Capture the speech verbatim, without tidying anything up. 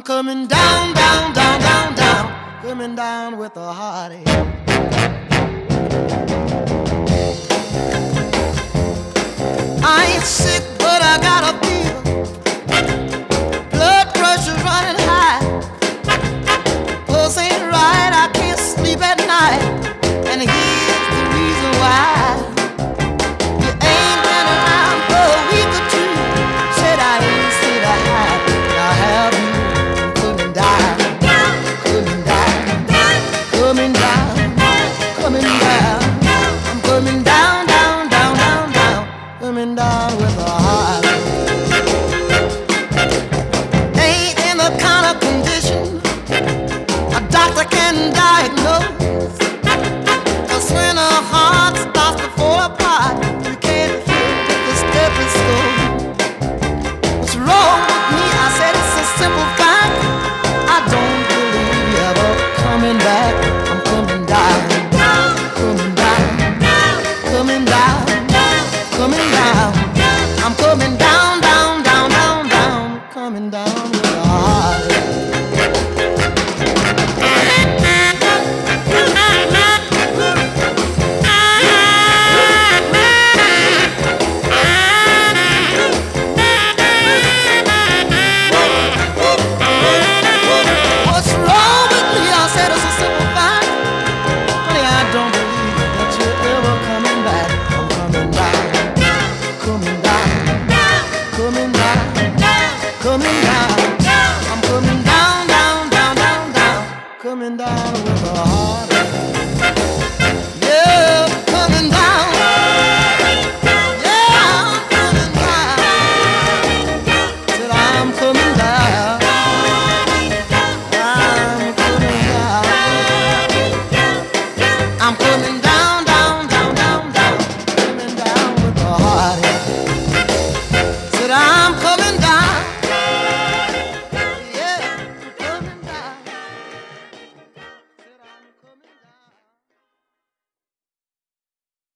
coming down, down, down, down, down, coming down with a heartache. I ain't sick, but I got a fever. Blood pressure's running high. Pulse ain't right, I can't sleep at night. And here's the reason why. You ain't been around for a week or two. Said I ain't said I had. Now have you coming down, coming down, coming down, coming down. I'm coming down, down, down, down, down, coming down with a heart. Ain't in the kind of condition a doctor can diagnose. 'Cause when a heart starts to fall apart, you can't hear the stepping stone. What's wrong with me? I said it's a simple fact. I don't believe you're ever coming back. I'm coming down, coming down, coming down, coming down. I'm coming down, down, down, down, down, coming down with a heart. What's wrong with me? I said it's a simple fact. Honey, I don't believe that you're ever coming back. I'm coming down, coming down, coming down, coming down.